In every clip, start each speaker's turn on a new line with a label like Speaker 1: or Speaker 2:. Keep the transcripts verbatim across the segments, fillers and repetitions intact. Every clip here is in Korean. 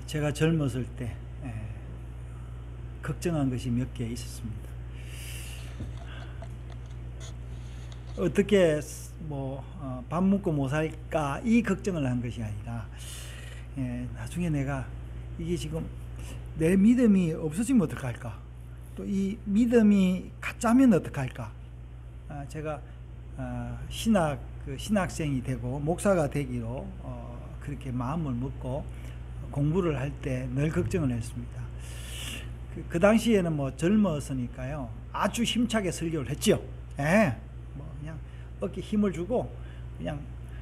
Speaker 1: 제가 젊었을 때 에, 걱정한 것이 몇 개 있었습니다. 어떻게 뭐 밥 먹고 못 살까 이 걱정을 한 것이 아니라 에, 나중에 내가 이게 지금 내 믿음이 없어지면 어떡할까, 또 이 믿음이 가짜면 어떡할까. 아, 제가 아, 신학 그 신학생이 되고 목사가 되기로 어, 그렇게 마음을 먹고 공부를 할 때 늘 걱정을 했습니다. 그, 그 당시에는 뭐 젊었으니까요 아주 힘차게 설교를 했죠. 예, 뭐 그냥 어깨 힘을 주고 그냥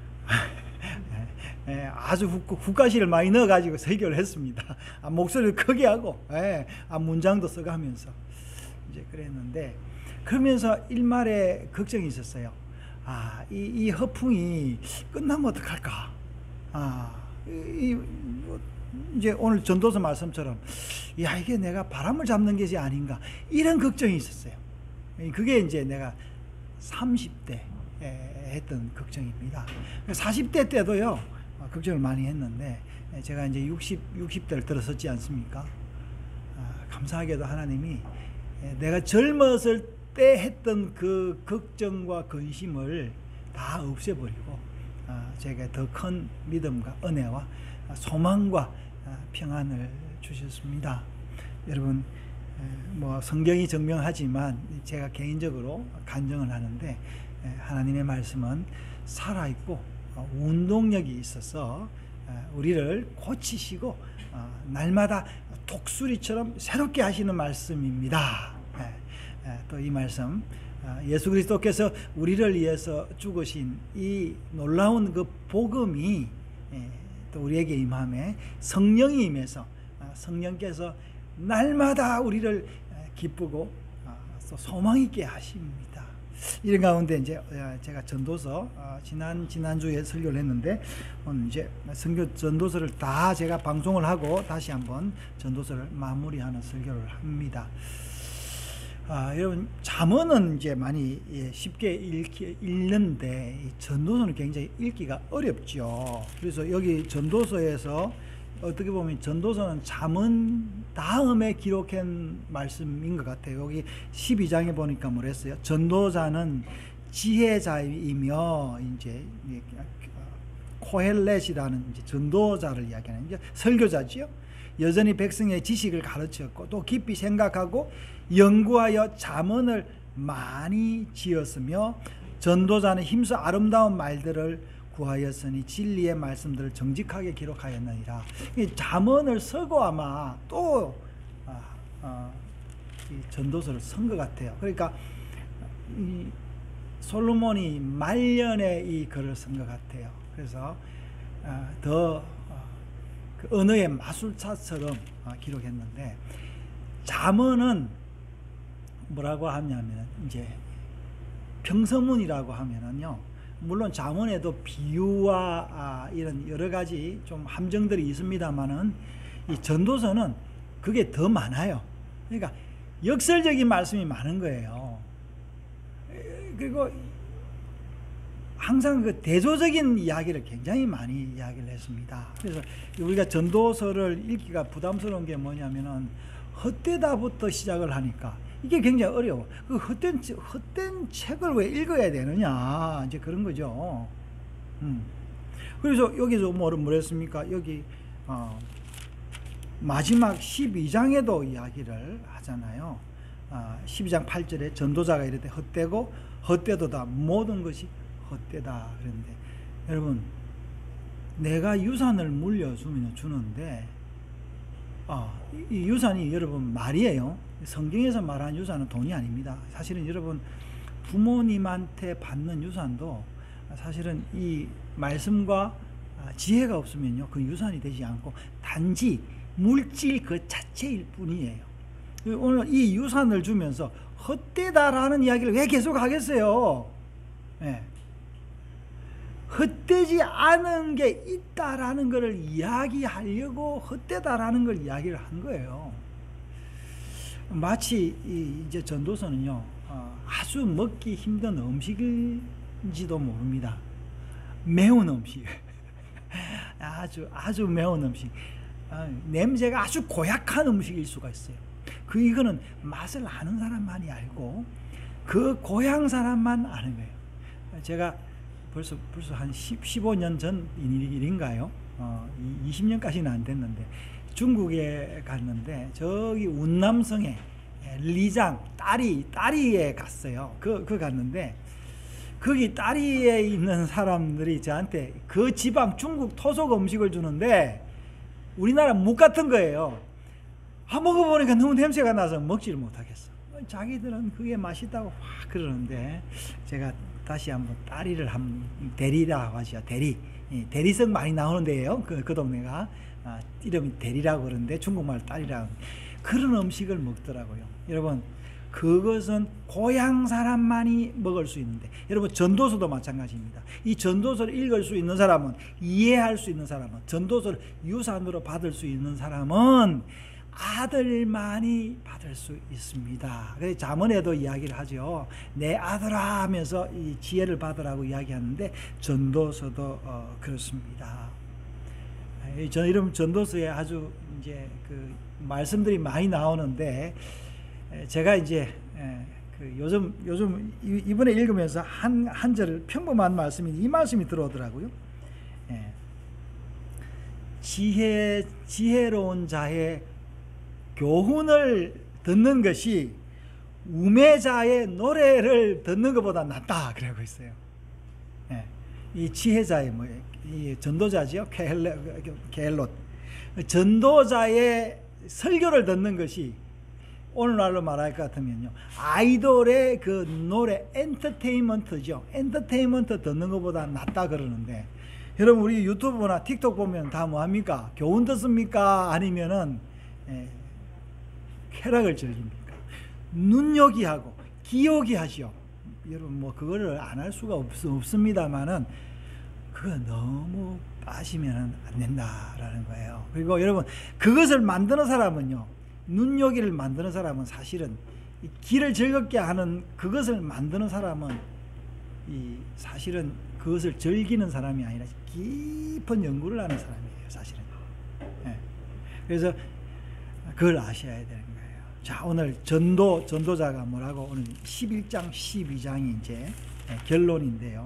Speaker 1: 예, 아주 국, 국가시를 많이 넣어가지고 설교를 했습니다. 아, 목소리를 크게 하고, 예, 아, 문장도 써가면서 이제 그랬는데, 그러면서 일말에 걱정이 있었어요. 아, 이, 이 허풍이 끝나면 어떡할까? 아, 이, 뭐, 이제 오늘 전도서 말씀처럼, 야, 이게 내가 바람을 잡는 것이 아닌가? 이런 걱정이 있었어요. 그게 이제 내가 삼십 대 했던 걱정입니다. 사십 대 때도요, 걱정을 많이 했는데, 제가 이제 육십, 육십 대를 들어섰지 않습니까? 아, 감사하게도 하나님이 내가 젊었을 때 했던 그 걱정과 근심을 다 없애버리고, 아, 제가 더 큰 믿음과 은혜와 소망과 평안을 주셨습니다. 여러분, 뭐 성경이 증명하지만 제가 개인적으로 간증을 하는데, 하나님의 말씀은 살아있고 운동력이 있어서 우리를 고치시고 날마다 독수리처럼 새롭게 하시는 말씀입니다. 또 이 말씀, 예수 그리스도께서 우리를 위해서 죽으신 이 놀라운 그 복음이 또 우리에게 임함에 성령이 임해서 성령께서 날마다 우리를 기쁘고 또 소망 있게 하십니다. 이런 가운데 이제 제가 전도서 지난 지난주에 설교를 했는데, 오늘 이제 선교 전도서를 다 제가 방송을 하고 다시 한번 전도서를 마무리하는 설교를 합니다. 아, 여러분, 잠언은 이제 많이 예, 쉽게 읽기, 읽는데 전도서는 굉장히 읽기가 어렵죠. 그래서 여기 전도서에서 어떻게 보면 전도서는 잠언 다음에 기록한 말씀인 것 같아요. 여기 십이 장에 보니까 뭐랬어요? 전도자는 지혜자이며, 이제 코헬렛이라는 이제 전도자를 이야기하는 이제 설교자지요. 여전히 백성의 지식을 가르쳤고 또 깊이 생각하고 연구하여 잠언을 많이 지었으며, 전도자는 힘써 아름다운 말들을 구하였으니 진리의 말씀들을 정직하게 기록하였느니라. 이 잠언을 쓰고 아마 또 아, 아, 이 전도서를 쓴 것 같아요. 그러니까 이 솔로몬이 말년에 이 글을 쓴 것 같아요. 그래서 아, 더 어, 그 언어의 마술사처럼 아, 기록했는데, 잠언은 뭐라고 하냐면 이제 평서문이라고 하면은요, 물론 잠언에도 비유와 아, 이런 여러 가지 좀 함정들이 있습니다만은 이 전도서는 그게 더 많아요. 그러니까 역설적인 말씀이 많은 거예요. 그리고 항상 그 대조적인 이야기를 굉장히 많이 이야기를 했습니다. 그래서 우리가 전도서를 읽기가 부담스러운 게 뭐냐면은 헛되다부터 시작을 하니까 이게 굉장히 어려워. 그 헛된, 헛된 책을 왜 읽어야 되느냐, 이제 그런 거죠. 음. 그래서 여기서 뭐를 뭐랬습니까? 여기, 어, 마지막 십이 장에도 이야기를 하잖아요. 어, 십이 장 팔 절에 전도자가 이럴 때 헛되고 헛되도다, 모든 것이 헛되다 그랬는데, 여러분, 내가 유산을 물려주면 주는데, 어, 이 유산이 여러분 말이에요. 성경에서 말하는 유산은 돈이 아닙니다. 사실은 여러분, 부모님한테 받는 유산도 사실은 이 말씀과 지혜가 없으면요, 그 유산이 되지 않고 단지 물질 그 자체일 뿐이에요. 오늘 이 유산을 주면서 헛되다라는 이야기를 왜 계속 하겠어요? 네. 헛되지 않은 게 있다라는 것을 이야기하려고 헛되다라는 걸 이야기를 한 거예요. 마치 이제 전도서는요, 아주 먹기 힘든 음식일지도 모릅니다. 매운 음식, 아주 아주 매운 음식. 냄새가 아주 고약한 음식일 수가 있어요. 그 이거는 맛을 아는 사람만이 알고 그 고향 사람만 아는 거예요. 제가 벌써 벌써 한 십, 십오 년 전 일인가요? 어, 이십 년까지는 안 됐는데 중국에 갔는데 저기 운남성에 리장 따리 따리에 갔어요. 그, 그 갔는데 거기 따리에 있는 사람들이 저한테 그 지방 중국 토속 음식을 주는데 우리나라 묵 같은 거예요. 아, 먹어보니까 너무 냄새가 나서 먹지를 못하겠어. 자기들은 그게 맛있다고 확 그러는데 제가 다시 한번 따리를 한 대리라고 하죠. 대리. 대리석 많이 나오는 데예요. 그, 그 동네가. 아, 이름이 대리라고 그러는데 중국말 따리라고. 그런 음식을 먹더라고요. 여러분, 그것은 고향 사람만이 먹을 수 있는데, 여러분 전도서도 마찬가지입니다. 이 전도서를 읽을 수 있는 사람은, 이해할 수 있는 사람은, 전도서를 유산으로 받을 수 있는 사람은 아들만이 받을 수 있습니다. 그래서 잠언에도 이야기를 하죠. 내 아들아 하면서 이 지혜를 받으라고 이야기하는데 전도서도 어, 그렇습니다. 저는 이런 전도서에 아주 이제 그 말씀들이 많이 나오는데 제가 이제 그 요즘 요즘 이번에 읽으면서 한 한 절을 평범한 말씀이 이 말씀이 들어오더라고요. 지혜 지혜로운 자의 교훈을 듣는 것이 우매자의 노래를 듣는 것보다 낫다 그러고 있어요. 예, 이 지혜자의 뭐 이 전도자지요, 게헬롯. 전도자의 설교를 듣는 것이 오늘날로 말할 것 같으면요, 아이돌의 그 노래 엔터테인먼트죠. 엔터테인먼트 듣는 것보다 낫다 그러는데, 여러분 우리 유튜브나 틱톡 보면 다 뭐합니까? 교훈 듣습니까? 아니면은 예, 쾌락을 즐깁니까? 눈요기 하고 기요기 하시오. 여러분 뭐 그거를 안 할 수가 없, 없습니다만은 그거 너무 빠지면 안 된다라는 거예요. 그리고 여러분 그것을 만드는 사람은요, 눈요기를 만드는 사람은 사실은 이 길을 즐겁게 하는 그것을 만드는 사람은 이 사실은 그것을 즐기는 사람이 아니라 깊은 연구를 하는 사람이에요, 사실은. 예. 그래서 그걸 아셔야 되는 거예요. 자, 오늘 전도 전도자가 뭐라고, 오늘 십일 장 십이 장이 이제 결론인데요.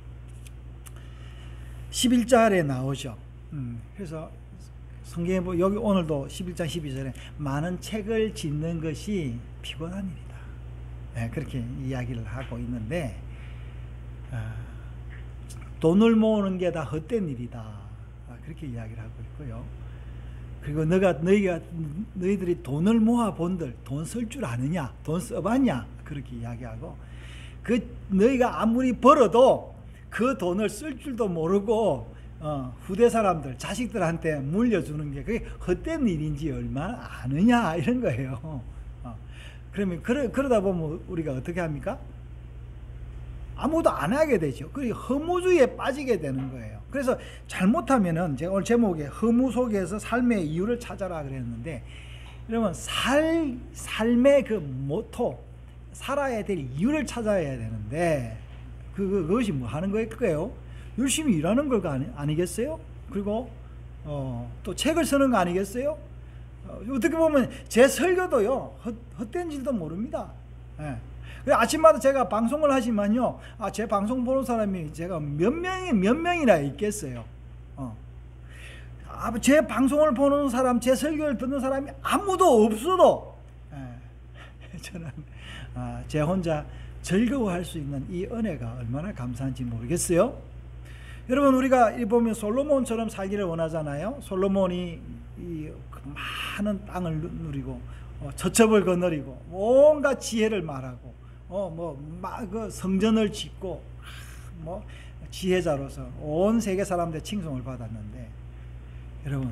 Speaker 1: 십일 절에 나오죠. 음, 그래서 성경에 보면 여기 오늘도 십일 장 십이 절에 많은 책을 짓는 것이 피곤한 일이다. 네, 그렇게 이야기를 하고 있는데, 아, 돈을 모으는 게 다 헛된 일이다. 아, 그렇게 이야기를 하고 있고요. 그리고 너가 너희가 너희들이 돈을 모아 본들 돈 쓸 줄 아느냐, 돈 써봤냐, 그렇게 이야기하고, 그 너희가 아무리 벌어도 그 돈을 쓸 줄도 모르고 어, 후대 사람들, 자식들한테 물려주는 게 그게 헛된 일인지 얼마나 아느냐, 이런 거예요. 어. 그러면 그러, 그러다 보면 우리가 어떻게 합니까? 아무도 안 하게 되죠. 그리고 허무주의에 빠지게 되는 거예요. 그래서 잘못하면은, 제가 오늘 제목에 허무 속에서 삶의 이유를 찾아라 그랬는데, 여러분 살, 삶의 그 모토, 살아야 될 이유를 찾아야 되는데, 그, 그것이 뭐 하는 거예요? 열심히 일하는 걸 아니, 아니겠어요? 그리고 어, 또 책을 쓰는 거 아니겠어요? 어, 어떻게 보면 제 설교도요, 헛, 헛된 줄도 모릅니다. 예. 아침마다 제가 방송을 하지만요, 아, 제 방송 보는 사람이 제가 몇 명이 몇 명이나 있겠어요. 어. 아, 제 방송을 보는 사람, 제 설교를 듣는 사람이 아무도 없어도, 예. 저는 아, 제 혼자 즐거워할 수 있는 이 은혜가 얼마나 감사한지 모르겠어요. 여러분 우리가 보면 솔로몬처럼 살기를 원하잖아요. 솔로몬이 이 많은 땅을 누리고 어, 저첩을 거느리고 온갖 지혜를 말하고 어, 뭐 그 성전을 짓고 뭐 지혜자로서 온 세계 사람들의 칭송을 받았는데, 여러분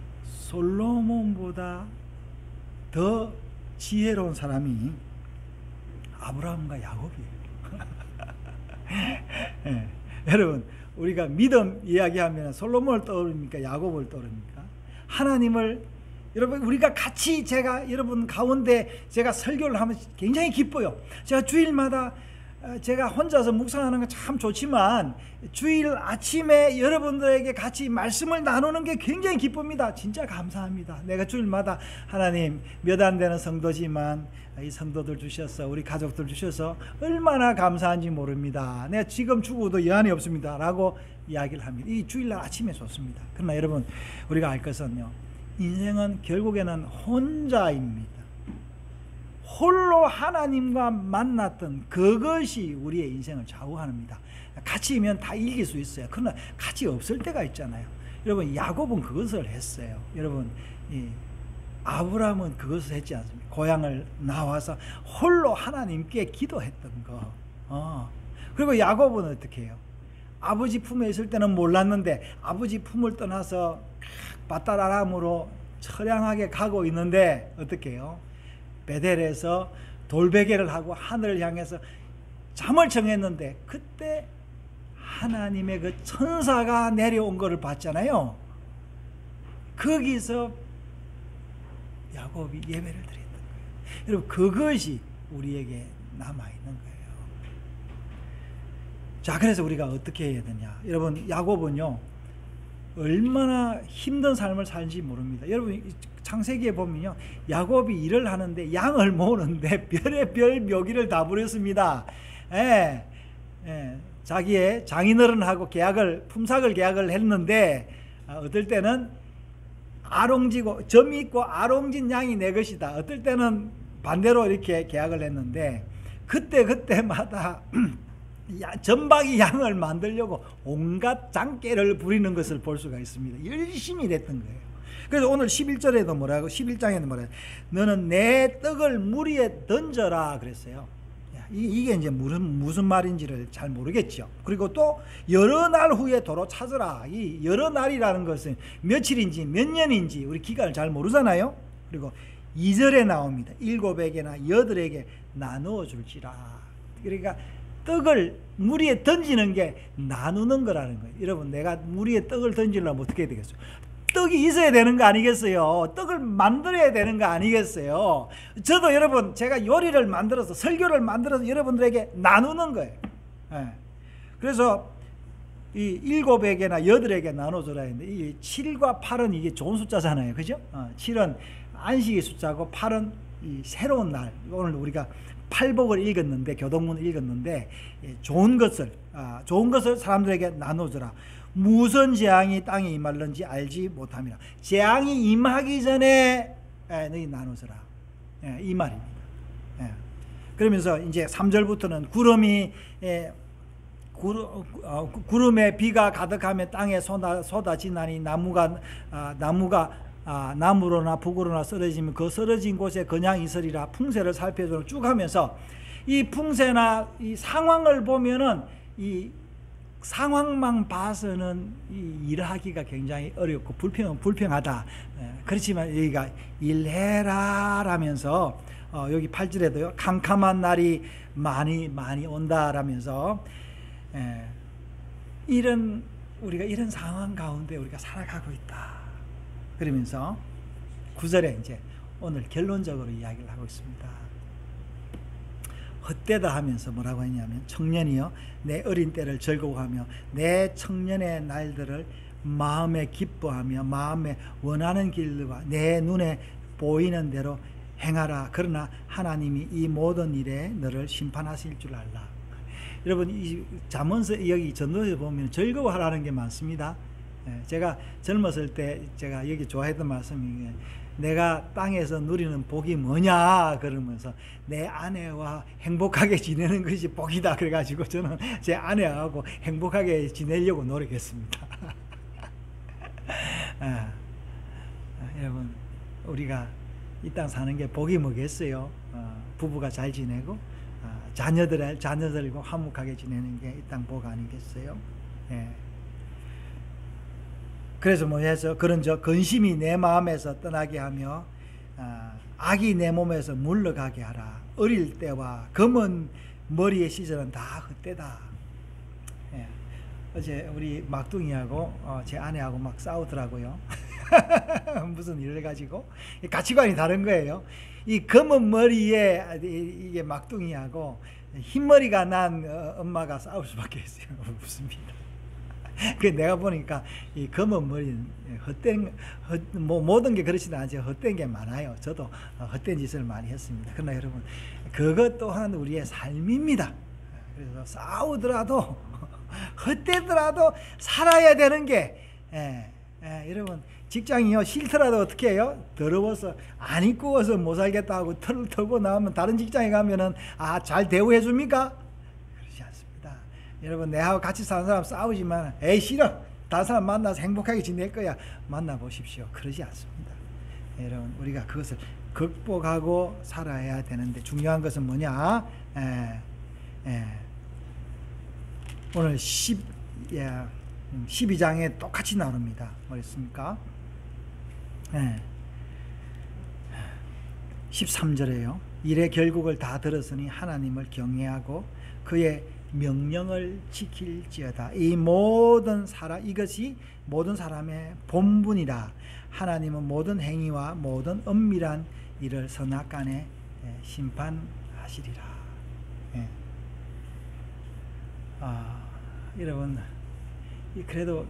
Speaker 1: 솔로몬보다 더 지혜로운 사람이 아브라함과 야곱이에요. 네. 여러분 우리가 믿음 이야기하면 솔로몬을 떠오릅니까? 야곱을 떠오릅니까? 하나님을, 여러분 우리가 같이, 제가 여러분 가운데 제가 설교를 하면 굉장히 기뻐요. 제가 주일마다 제가 혼자서 묵상하는 건 참 좋지만 주일 아침에 여러분들에게 같이 말씀을 나누는 게 굉장히 기쁩니다. 진짜 감사합니다. 내가 주일마다 하나님 몇 안 되는 성도지만 이 성도들 주셔서 우리 가족들 주셔서 얼마나 감사한지 모릅니다. 내가 지금 죽어도 여한이 없습니다 라고 이야기를 합니다. 이 주일날 아침에 좋습니다. 그러나 여러분 우리가 알 것은요, 인생은 결국에는 혼자입니다. 홀로 하나님과 만났던 그것이 우리의 인생을 좌우합니다. 같이면 다 이길 수 있어요. 그러나 같이 없을 때가 있잖아요. 여러분 야곱은 그것을 했어요. 여러분 이 아브라함은 그것을 했지 않습니까? 고향을 나와서 홀로 하나님께 기도했던 거. 어. 그리고 야곱은 어떻게 해요? 아버지 품에 있을 때는 몰랐는데 아버지 품을 떠나서 밧달 아람으로 처량하게 가고 있는데 어떻게 해요? 베델에서 돌베개를 하고 하늘을 향해서 잠을 청했는데 그때 하나님의 그 천사가 내려온 것을 봤잖아요. 거기서 야곱이 예배를 드렸던 거예요. 여러분 그것이 우리에게 남아있는 거예요. 자, 그래서 우리가 어떻게 해야 되냐. 여러분 야곱은요 얼마나 힘든 삶을 살지 모릅니다. 여러분 창세기에 보면요, 야곱이 일을 하는데 양을 모으는데 별의별 묘기를 다 부렸습니다. 예, 예, 자기의 장인어른하고 계약을 품삯을 계약을 했는데 어떨 때는 아롱지고 점이 있고 아롱진 양이 내 것이다. 어떨 때는 반대로 이렇게 계약을 했는데 그때 그때마다 점박이 양을 만들려고 온갖 장깨를 부리는 것을 볼 수가 있습니다. 열심히 일했던 거예요. 그래서 오늘 십일 절에도 뭐라고, 십일 장에도 뭐라고, 너는 내 떡을 물 위에 던져라 그랬어요. 이게 이제 무슨, 무슨 말인지를 잘 모르겠죠. 그리고 또 여러 날 후에 도로 찾으라. 이 여러 날이라는 것은 며칠인지 몇 년인지 우리 기간을 잘 모르잖아요. 그리고 이 절에 나옵니다. 일곱에게나 여덟에게 나누어 줄지라. 그러니까 떡을 물 위에 던지는 게 나누는 거라는 거예요. 여러분 내가 물 위에 떡을 던지려면 어떻게 해야 되겠어요? 떡이 있어야 되는 거 아니겠어요? 떡을 만들어야 되는 거 아니겠어요? 저도 여러분 제가 요리를 만들어서 설교를 만들어서 여러분들에게 나누는 거예요. 네. 그래서 이 일곱에게나 여덟에게 나눠줘라 했는데 이 칠과 팔은 이게 좋은 숫자잖아요. 그죠? 어, 칠은 안식의 숫자고 팔은 이 새로운 날. 오늘 우리가 팔복을 읽었는데 교동문을 읽었는데 좋은 것을 아, 좋은 것을 사람들에게 나눠줘라. 무슨 재앙이 땅에 임할는지 알지 못함이라. 재앙이 임하기 전에 에, 너희 나누서라. 예, 이 말입니다. 예. 그러면서 이제 삼 절부터는 구름이 예, 구름, 어, 구름에 비가 가득하면 땅에 쏟아, 쏟아지나니 나무가 아, 나무가 아, 나무로나 북으로나 쓰러지면 그 쓰러진 곳에 그냥 있으리라. 풍세를 살펴주는 쭉 하면서 이 풍세나 이 상황을 보면은 이 상황만 봐서는 이 일하기가 굉장히 어렵고 불평, 불평하다. 에, 그렇지만 여기가 일해라 라면서 어, 여기 팔 절에도요 캄캄한 날이 많이 많이 온다 라면서 에, 이런 우리가 이런 상황 가운데 우리가 살아가고 있다 그러면서 구 절에 이제 오늘 결론적으로 이야기를 하고 있습니다. 헛되다 하면서 뭐라고 했냐면 청년이여 내 어린 때를 즐거워하며 내 청년의 날들을 마음에 기뻐하며 마음에 원하는 길과 내 눈에 보이는 대로 행하라. 그러나 하나님이 이 모든 일에 너를 심판하실 줄 알라. 여러분 이 잠언서 여기 전도에 보면 즐거워하라는 게 많습니다. 제가 젊었을 때 제가 여기 좋아했던 말씀이 내가 땅에서 누리는 복이 뭐냐 그러면서 내 아내와 행복하게 지내는 것이 복이다 그래가지고 저는 제 아내하고 행복하게 지내려고 노력했습니다. 아, 아, 여러분 우리가 이 땅 사는 게 복이 뭐겠어요? 어, 부부가 잘 지내고 어, 자녀들, 자녀들과 화목하게 지내는 게 이 땅 복 아니겠어요? 예. 그래서 뭐 해서 그런 저 근심이 내 마음에서 떠나게 하며 아, 악이 내 몸에서 물러가게 하라. 어릴 때와 검은 머리의 시절은 다 헛되다. 예. 어제 우리 막둥이하고 어, 제 아내하고 막 싸우더라고요. 무슨 일을 가지고 가치관이 다른 거예요. 이 검은 머리에 이게 막둥이하고 흰머리가 난 엄마가 싸울 수밖에 없습니다. 그 내가 보니까 이 검은 머리는 헛된 헛, 뭐 모든 게 그렇지는 않지만 헛된 게 많아요. 저도 헛된 짓을 많이 했습니다. 그러나 여러분 그것 또한 우리의 삶입니다. 그래서 싸우더라도 헛되더라도 살아야 되는 게 예, 예, 여러분 직장이요 싫더라도 어떻게 해요? 더러워서 안 입고 와서 못 살겠다 하고 털을 털고 나오면 다른 직장에 가면은 아, 잘 대우해 줍니까? 그렇지 않습니다. 여러분 내하고 같이 사는 사람 싸우지만 에이 싫어 다른 사람 만나서 행복하게 지낼 거야 만나보십시오. 그러지 않습니다. 여러분 우리가 그것을 극복하고 살아야 되는데 중요한 것은 뭐냐? 에, 에, 오늘 십, 예, 십이 장에 똑같이 나옵니다. 뭐였습니까? 예. 십삼 절에요. 이래 결국을 다 들었으니 하나님을 경외하고 그의 명령을 지킬지어다. 이 모든 사람 이것이 모든 사람의 본분이라. 하나님은 모든 행위와 모든 은밀한 일을 선악간에 심판하시리라. 예. 아, 여러분 그래도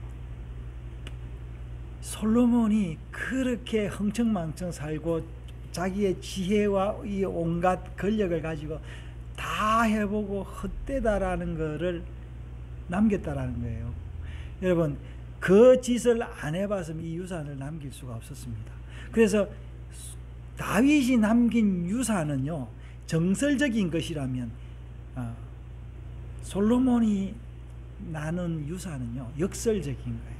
Speaker 1: 솔로몬이 그렇게 흥청망청 살고 자기의 지혜와 이 온갖 권력을 가지고 다 해보고 헛되다라는 것을 남겼다라는 거예요. 여러분 그 짓을 안 해봤으면 이 유산을 남길 수가 없었습니다. 그래서 다윗이 남긴 유산은요 정설적인 것이라면 어, 솔로몬이 나눈 유산은요 역설적인 거예요.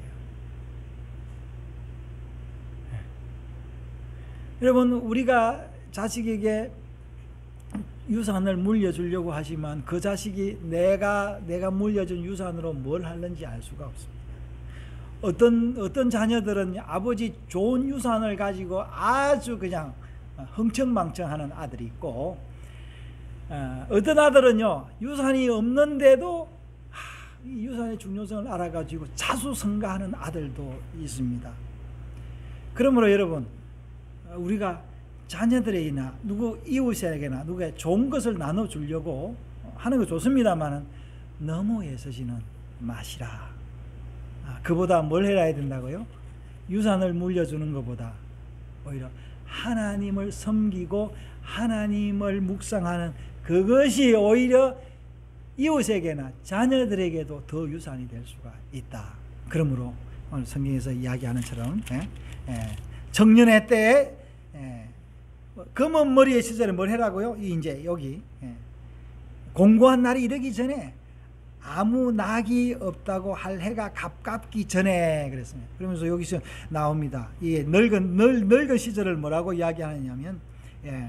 Speaker 1: 네. 여러분 우리가 자식에게 유산을 물려주려고 하지만 그 자식이 내가 내가 물려준 유산으로 뭘 하는지 알 수가 없습니다. 어떤 어떤 자녀들은 아버지 좋은 유산을 가지고 아주 그냥 흥청망청하는 아들이 있고 어, 어떤 아들은요 유산이 없는데도 하, 이 유산의 중요성을 알아가지고 자수성가하는 아들도 있습니다. 그러므로 여러분 우리가 자녀들에게나 누구 이웃에게나 누구에 좋은 것을 나눠주려고 하는 거 좋습니다만은 너무 애쓰지는 마시라. 아, 그보다 뭘 해야 된다고요? 유산을 물려주는 것보다 오히려 하나님을 섬기고 하나님을 묵상하는 그것이 오히려 이웃에게나 자녀들에게도 더 유산이 될 수가 있다. 그러므로 오늘 성경에서 이야기하는 처럼 예, 예, 청년의 때에 예, 검은 머리의 시절에 뭘 해라고요? 이제 여기 예, 공고한 날이 이르기 전에 아무 낙이 없다고 할 해가 가깝기 전에 그랬습니다. 그러면서 여기서 나옵니다. 이 늙은 늙, 늙은 시절을 뭐라고 이야기하느냐면 예,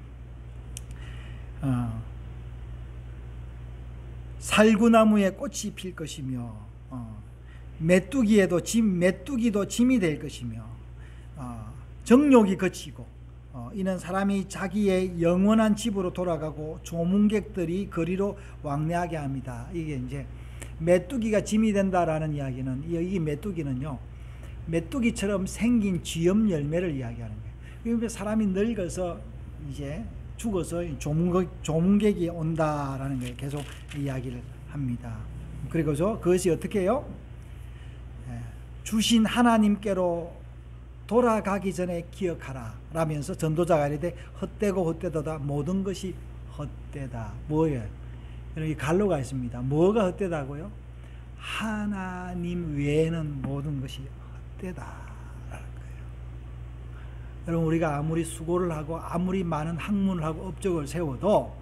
Speaker 1: 어, 살구나무에 꽃이 필 것이며 어, 메뚜기에도 짐 메뚜기도 짐이 될 것이며 어, 정욕이 거치고 어, 이는 사람이 자기의 영원한 집으로 돌아가고 조문객들이 거리로 왕래하게 합니다. 이게 이제 메뚜기가 짐이 된다라는 이야기는 이 메뚜기는요 메뚜기처럼 생긴 쥐염 열매를 이야기하는 거예요. 그러니까 사람이 늙어서 이제 죽어서 조문객, 조문객이 온다라는 거예요. 계속 이야기를 합니다. 그리고서 그것이 어떻게 해요? 주신 하나님께로 돌아가기 전에 기억하라 라면서 전도자가 이르되 헛되고 헛되도다 모든 것이 헛되다. 뭐예요? 여러분 이 갈로가 있습니다. 뭐가 헛되다고요? 하나님 외에는 모든 것이 헛되다 라는 거예요. 여러분 우리가 아무리 수고를 하고 아무리 많은 학문을 하고 업적을 세워도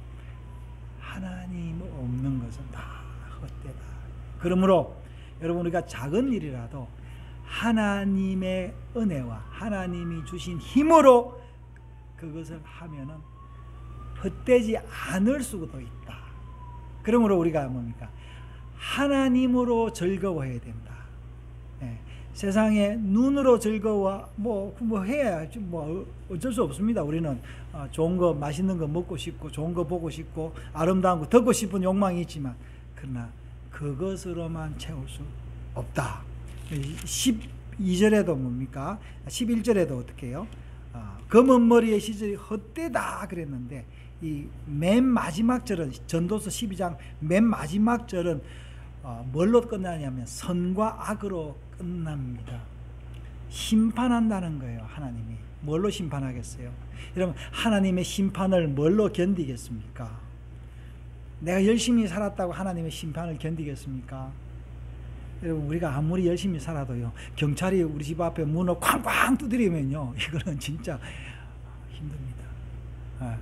Speaker 1: 하나님 없는 것은 다 헛되다. 그러므로 여러분 우리가 작은 일이라도 하나님의 은혜와 하나님이 주신 힘으로 그것을 하면은 헛되지 않을 수도 있다. 그러므로 우리가 뭡니까? 하나님으로 즐거워해야 된다. 예. 세상에 눈으로 즐거워 뭐, 뭐 해야 뭐 어쩔 수 없습니다. 우리는 어, 좋은 거 맛있는 거 먹고 싶고 좋은 거 보고 싶고 아름다운 거 듣고 싶은 욕망이 있지만 그러나 그것으로만 채울 수 없다. 십이 절에도 뭡니까? 십일 절에도 어떻게 해요? 어, 검은 머리의 시절이 헛되다 그랬는데 이 맨 마지막 절은 전도서 십이 장 맨 마지막 절은 어, 뭘로 끝나냐면 선과 악으로 끝납니다. 심판한다는 거예요. 하나님이 뭘로 심판하겠어요? 여러분, 하나님의 심판을 뭘로 견디겠습니까? 내가 열심히 살았다고 하나님의 심판을 견디겠습니까? 여러분, 우리가 아무리 열심히 살아도요, 경찰이 우리 집 앞에 문을 쾅쾅 두드리면요, 이거는 진짜 힘듭니다. 아,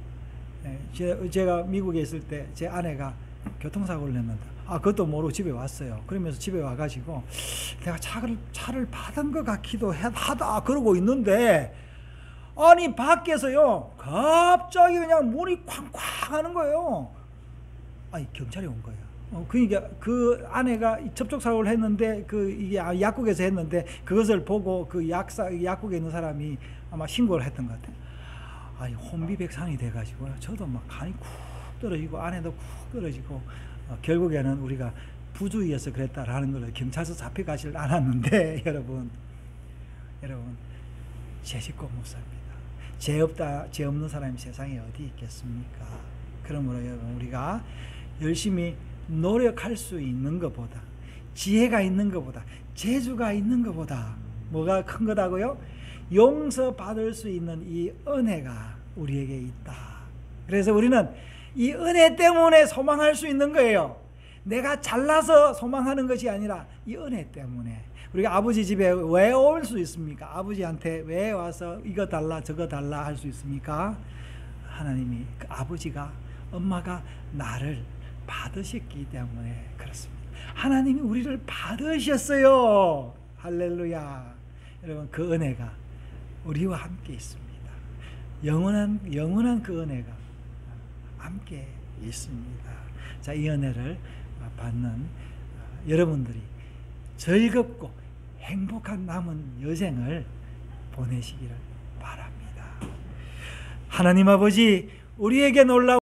Speaker 1: 제, 제가 미국에 있을 때 제 아내가 교통사고를 냈는데, 아, 그것도 모르고 집에 왔어요. 그러면서 집에 와가지고 내가 차를, 차를 받은 것 같기도 하다 그러고 있는데, 아니 밖에서요 갑자기 그냥 문이 쾅쾅 하는 거예요. 아니 경찰이 온 거예요. 어, 그러니까 그 아내가 접촉 사고를 했는데, 그 이게 약국에서 했는데 그것을 보고 그 약사 약국에 있는 사람이 아마 신고를 했던 것 같아요. 아니 혼비백산이 돼가지고 저도 막 간이 쿡 떨어지고 아내도 쿡 떨어지고, 어, 결국에는 우리가 부주의해서 그랬다라는 걸 경찰서 잡혀가질 않았는데 여러분, 여러분 죄 짓고 못 삽니다. 죄 없다, 죄 없는 사람이 세상에 어디 있겠습니까? 그러므로 여러분, 우리가 열심히 노력할 수 있는 것보다, 지혜가 있는 것보다, 재주가 있는 것보다 뭐가 큰 거다고요? 용서받을 수 있는 이 은혜가 우리에게 있다. 그래서 우리는 이 은혜 때문에 소망할 수 있는 거예요. 내가 잘나서 소망하는 것이 아니라 이 은혜 때문에. 우리가 아버지 집에 왜 올 수 있습니까? 아버지한테 왜 와서 이거 달라 저거 달라 할 수 있습니까? 하나님이, 그 아버지가, 엄마가 나를 받으셨기 때문에 그렇습니다. 하나님이 우리를 받으셨어요. 할렐루야. 여러분, 그 은혜가 우리와 함께 있습니다. 영원한 영원한 그 은혜가 함께 있습니다. 자, 이 은혜를 받는 여러분들이 즐겁고 행복한 남은 여생을 보내시기를 바랍니다. 하나님 아버지, 우리에게 놀라운